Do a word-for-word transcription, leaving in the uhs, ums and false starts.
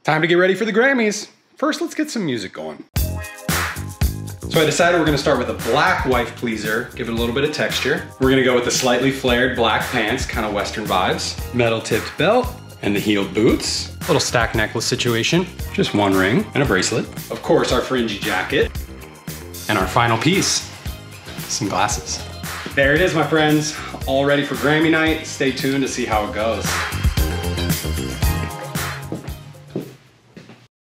Time to get ready for the Grammys. First, let's get some music going. So I decided we're gonna start with a black wife pleaser, give it a little bit of texture. We're gonna go with the slightly flared black pants, kind of Western vibes. Metal tipped belt and the heeled boots. Little stack necklace situation. Just one ring and a bracelet. Of course, our fringy jacket. And our final piece, some glasses. There it is, my friends. All ready for Grammy night. Stay tuned to see how it goes.